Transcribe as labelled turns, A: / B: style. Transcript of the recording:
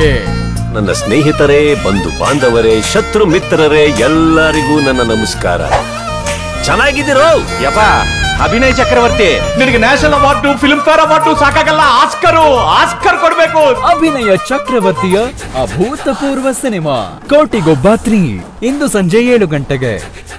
A: ಯಾಕೆ?
B: ನನ್ನ ಸ್ನೇಹಿತರೇ, ಬಂಧು ಬಾಂಧವರೇ, ಶತ್ರು ಮಿತ್ರರೇ, ಎಲ್ಲರಿಗೂ ನನ್ನ ನಮಸ್ಕಾರ. ಚೆನ್ನಾಗಿದ್ದೀರೋ?
C: ಯಪ್ಪ ಅಭಿನಯ್ ಚಕ್ರವರ್ತಿ, ನಿನಗೆ national award, Filmfare award ಸಾಕಾಗಲ್ಲ, ಆಸ್ಕರ್ ಕೊಡ್ಬೇಕು.
A: ಅಭಿನಯ ಚಕ್ರವರ್ತಿಯ ಅಭೂತಪೂರ್ವ ಸಿನಿಮಾ ಕೋಟಿಗೊಬ್ಬ 3 ಇಂದು ಸಂಜೆ 7 ಗಂಟೆಗೆ.